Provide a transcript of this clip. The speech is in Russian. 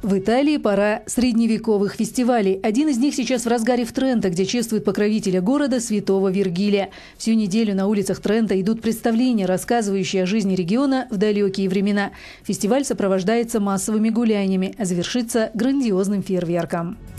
В Италии пора средневековых фестивалей. Один из них сейчас в разгаре в Тренто, где чествуют покровителя города святого Виргилия. Всю неделю на улицах Тренто идут представления, рассказывающие о жизни региона в далекие времена. Фестиваль сопровождается массовыми гуляниями, а завершится грандиозным фейерверком.